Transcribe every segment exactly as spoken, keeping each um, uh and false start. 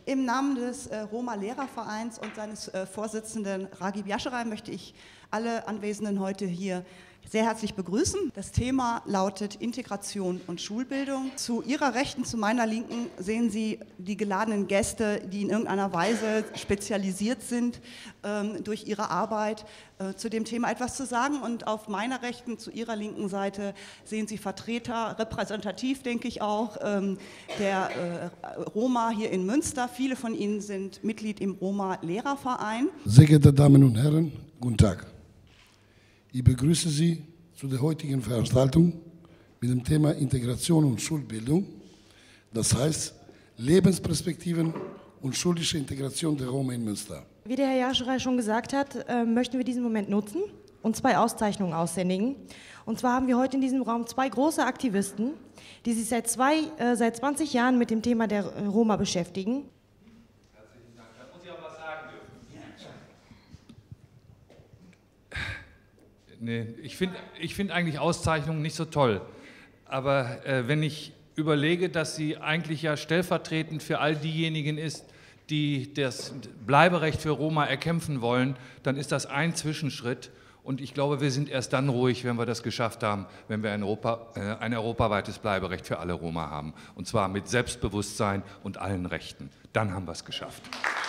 Im Namen des äh, Roma-Lehrervereins und seines äh, Vorsitzenden Ragib Yascheray möchte ich alle Anwesenden heute hier sehr herzlich begrüßen. Das Thema lautet Integration und Schulbildung. Zu Ihrer Rechten, zu meiner Linken sehen Sie die geladenen Gäste, die in irgendeiner Weise spezialisiert sind ähm, durch ihre Arbeit, äh, zu dem Thema etwas zu sagen. Und auf meiner Rechten, zu Ihrer linken Seite sehen Sie Vertreter, repräsentativ denke ich auch, ähm, der äh, Roma hier in Münster. Viele von Ihnen sind Mitglied im Roma-Lehrerverein. Sehr geehrte Damen und Herren, guten Tag. Ich begrüße Sie zu der heutigen Veranstaltung mit dem Thema Integration und Schulbildung, das heißt Lebensperspektiven und schulische Integration der Roma in Münster. Wie der Herr Yascheray schon gesagt hat, äh, möchten wir diesen Moment nutzen und zwei Auszeichnungen aushändigen. Und zwar haben wir heute in diesem Raum zwei große Aktivisten, die sich seit, zwei, äh, seit zwanzig Jahren mit dem Thema der Roma beschäftigen. Herzlichen Dank. Da muss ich auch was sagen dürfen. Nee, ich finde ich find eigentlich Auszeichnungen nicht so toll. Aber äh, wenn ich überlege, dass sie eigentlich ja stellvertretend für all diejenigen ist, die das Bleiberecht für Roma erkämpfen wollen, dann ist das ein Zwischenschritt. Und ich glaube, wir sind erst dann ruhig, wenn wir das geschafft haben, wenn wir ein, Europa, äh, ein europaweites Bleiberecht für alle Roma haben. Und zwar mit Selbstbewusstsein und allen Rechten. Dann haben wir es geschafft.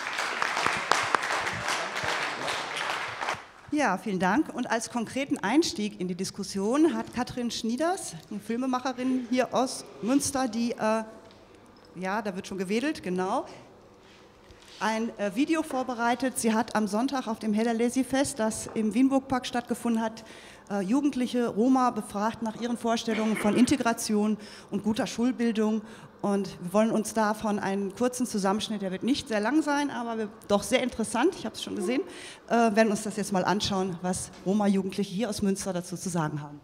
Ja, vielen Dank. Und als konkreten Einstieg in die Diskussion hat Katrin Schnieders, eine Filmemacherin hier aus Münster, die, äh, ja, da wird schon gewedelt, genau, ein äh, Video vorbereitet. Sie hat am Sonntag auf dem Hederlesi-Fest, das im Wienburg-Park stattgefunden hat, äh, Jugendliche Roma befragt nach ihren Vorstellungen von Integration und guter Schulbildung. Und wir wollen uns davon einen kurzen Zusammenschnitt, der wird nicht sehr lang sein, aber doch sehr interessant, ich habe es schon gesehen, äh, werden uns das jetzt mal anschauen, was Roma-Jugendliche hier aus Münster dazu zu sagen haben.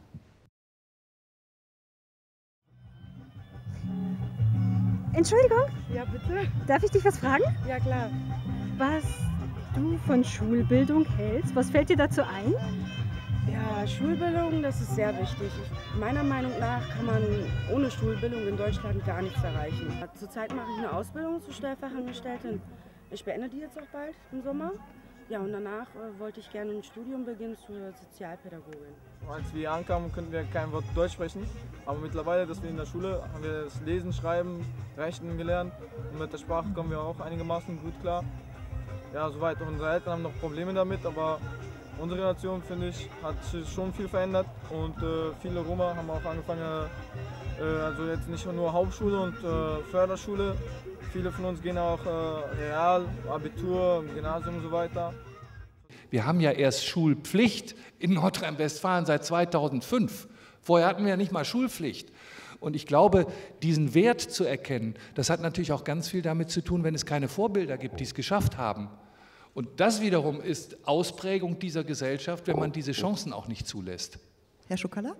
Entschuldigung? Ja, bitte? Darf ich dich was fragen? Ja, klar. Was du von Schulbildung hältst? Was fällt dir dazu ein? Ja, Schulbildung, das ist sehr wichtig. Ich, meiner Meinung nach kann man ohne Schulbildung in Deutschland gar nichts erreichen. Zurzeit mache ich eine Ausbildung zur Stellfachangestellten. Ich beende die jetzt auch bald im Sommer. Ja, und danach äh, wollte ich gerne ein Studium beginnen zur Sozialpädagogin. Als wir ankamen, konnten wir kein Wort Deutsch sprechen. Aber mittlerweile, dass wir in der Schule haben wir das Lesen, Schreiben, Rechnen gelernt. Und mit der Sprache kommen wir auch einigermaßen gut klar. Ja, soweit. Unsere Eltern haben noch Probleme damit, aber unsere Generation, finde ich, hat sich schon viel verändert. Und äh, viele Roma haben auch angefangen, äh, also jetzt nicht nur Hauptschule und äh, Förderschule. Viele von uns gehen auch äh, Real, Abitur, Gymnasium und so weiter. Wir haben ja erst Schulpflicht in Nordrhein-Westfalen seit zweitausendfünf. Vorher hatten wir ja nicht mal Schulpflicht. Und ich glaube, diesen Wert zu erkennen, das hat natürlich auch ganz viel damit zu tun, wenn es keine Vorbilder gibt, die es geschafft haben. Und das wiederum ist Ausprägung dieser Gesellschaft, wenn man diese Chancen auch nicht zulässt. Herr Schukala?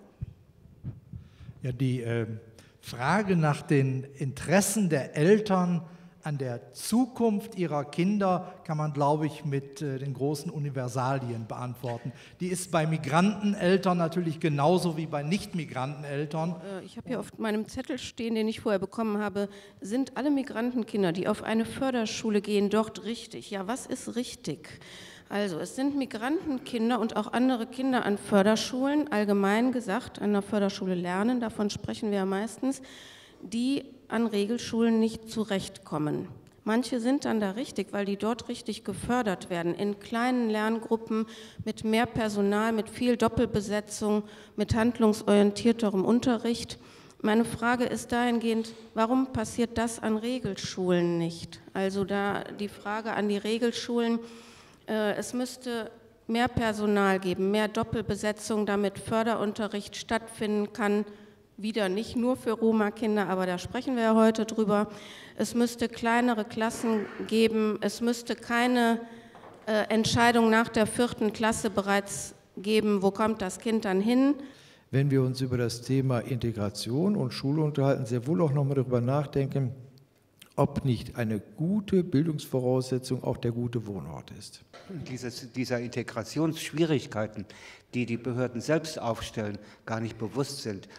Ja, die äh, Frage nach den Interessen der Eltern an der Zukunft ihrer Kinder kann man, glaube ich, mit äh, den großen Universalien beantworten. Die ist bei Migranteneltern natürlich genauso wie bei Nicht-Migranteneltern. Ich habe hier auf meinem Zettel stehen, den ich vorher bekommen habe, sind alle Migrantenkinder, die auf eine Förderschule gehen, dort richtig? Ja, was ist richtig? Also es sind Migrantenkinder und auch andere Kinder an Förderschulen, allgemein gesagt, an einer Förderschule lernen, davon sprechen wir ja meistens, die an Regelschulen nicht zurechtkommen. Manche sind dann da richtig, weil die dort richtig gefördert werden, in kleinen Lerngruppen mit mehr Personal, mit viel Doppelbesetzung, mit handlungsorientierterem Unterricht. Meine Frage ist dahingehend, warum passiert das an Regelschulen nicht? Also da die Frage an die Regelschulen, äh, es müsste mehr Personal geben, mehr Doppelbesetzung, damit Förderunterricht stattfinden kann, wieder nicht nur für Roma-Kinder, aber da sprechen wir ja heute drüber. Es müsste kleinere Klassen geben, es müsste keine äh, Entscheidung nach der vierten Klasse bereits geben, wo kommt das Kind dann hin. Wenn wir uns über das Thema Integration und Schule unterhalten, sehr wohl auch nochmal darüber nachdenken, ob nicht eine gute Bildungsvoraussetzung auch der gute Wohnort ist. Dieses, dieser Integrationsschwierigkeiten, die die Behörden selbst aufstellen, gar nicht bewusst sind.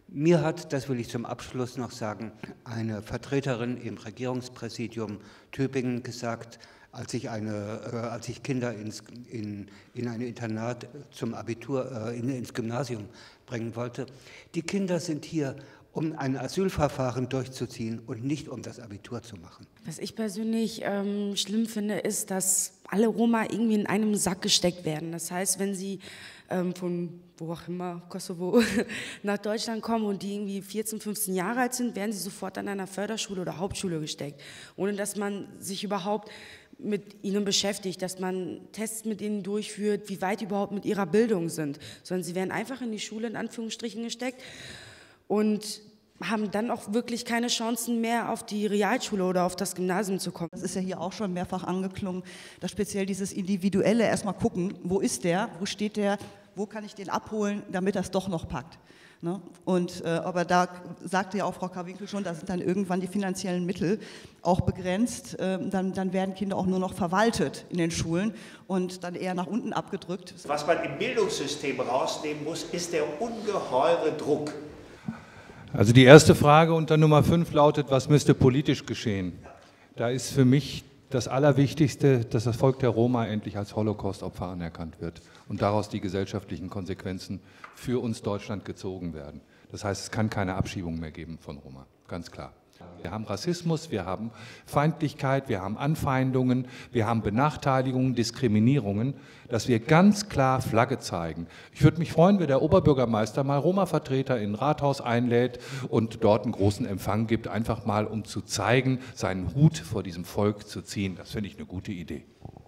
Mir hat, das will ich zum Abschluss noch sagen, eine Vertreterin im Regierungspräsidium Tübingen gesagt, als ich, eine, äh, als ich Kinder ins, in, in ein Internat zum Abitur, äh, in, ins Gymnasium bringen wollte, die Kinder sind hier, um ein Asylverfahren durchzuziehen und nicht um das Abitur zu machen. Was ich persönlich ähm, schlimm finde, ist, dass alle Roma irgendwie in einem Sack gesteckt werden. Das heißt, wenn sie ähm, von wo auch immer, Kosovo, nach Deutschland kommen und die irgendwie vierzehn, fünfzehn Jahre alt sind, werden sie sofort an einer Förderschule oder Hauptschule gesteckt, ohne dass man sich überhaupt mit ihnen beschäftigt, dass man Tests mit ihnen durchführt, wie weit überhaupt mit ihrer Bildung sind, sondern sie werden einfach in die Schule in Anführungsstrichen gesteckt und haben dann auch wirklich keine Chancen mehr, auf die Realschule oder auf das Gymnasium zu kommen. Das ist ja hier auch schon mehrfach angeklungen, dass speziell dieses Individuelle erstmal gucken, wo ist der, wo steht der, wo kann ich den abholen, damit das doch noch packt. Ne? Und, äh, aber da sagte ja auch Frau Karwinkel schon, da sind dann irgendwann die finanziellen Mittel auch begrenzt. Äh, dann, dann werden Kinder auch nur noch verwaltet in den Schulen und dann eher nach unten abgedrückt. Was man im Bildungssystem rausnehmen muss, ist der ungeheure Druck. Also die erste Frage unter Nummer fünf lautet, was müsste politisch geschehen? Da ist für mich das Allerwichtigste, dass das Volk der Roma endlich als Holocaust-Opfer anerkannt wird und daraus die gesellschaftlichen Konsequenzen für uns Deutschland gezogen werden. Das heißt, es kann keine Abschiebung mehr geben von Roma, ganz klar. Wir haben Rassismus, wir haben Feindlichkeit, wir haben Anfeindungen, wir haben Benachteiligungen, Diskriminierungen, dass wir ganz klar Flagge zeigen. Ich würde mich freuen, wenn der Oberbürgermeister mal Roma-Vertreter in ein Rathaus einlädt und dort einen großen Empfang gibt, einfach mal um zu zeigen, seinen Hut vor diesem Volk zu ziehen. Das finde ich eine gute Idee.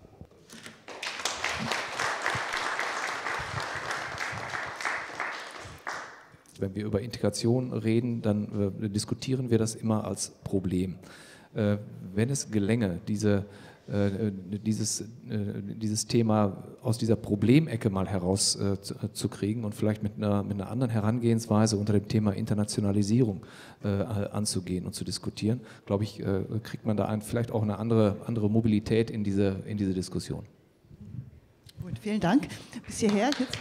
Wenn wir über Integration reden, dann äh, diskutieren wir das immer als Problem. Äh, wenn es gelänge, diese, äh, dieses, äh, dieses Thema aus dieser Problemecke mal herauszukriegen äh, und vielleicht mit einer, mit einer anderen Herangehensweise unter dem Thema Internationalisierung äh, anzugehen und zu diskutieren, glaube ich, äh, kriegt man da ein, vielleicht auch eine andere, andere Mobilität in diese, in diese Diskussion. Gut, vielen Dank. Bis hierher. Jetzt.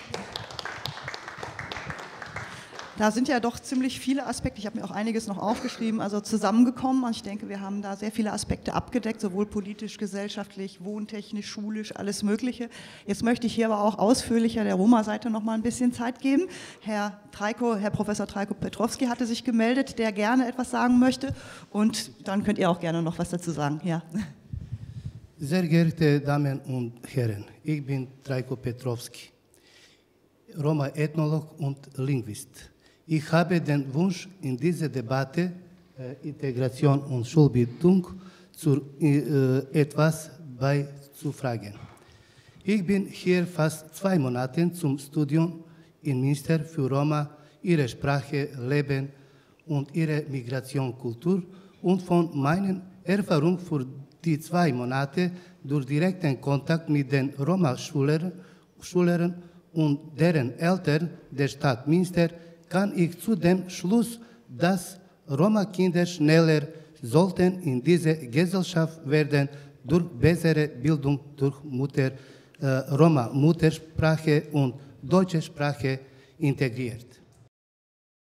Da sind ja doch ziemlich viele Aspekte, ich habe mir auch einiges noch aufgeschrieben, also zusammengekommen. Und ich denke, wir haben da sehr viele Aspekte abgedeckt, sowohl politisch, gesellschaftlich, wohntechnisch, schulisch, alles Mögliche. Jetzt möchte ich hier aber auch ausführlicher der Roma-Seite noch mal ein bisschen Zeit geben. Herr Trajko, Herr Professor Trajko Petrowski hatte sich gemeldet, der gerne etwas sagen möchte. Und dann könnt ihr auch gerne noch was dazu sagen. Ja. Sehr geehrte Damen und Herren, ich bin Trajko Petrowski, Roma-Ethnolog und Linguist. Ich habe den Wunsch, in dieser Debatte äh, Integration und Schulbildung zu äh, etwas beizufragen. Ich bin hier fast zwei Monate zum Studium im Minister für Roma, ihre Sprache, Leben und ihre Migrationskultur und von meinen Erfahrungen für die zwei Monate durch direkten Kontakt mit den Roma-Schülern Schülern und deren Eltern der Stadt Münster kann ich zu dem Schluss, dass Roma-Kinder schneller sollten in diese Gesellschaft werden durch bessere Bildung durch Mutter, äh, Roma-Muttersprache und deutsche Sprache integriert.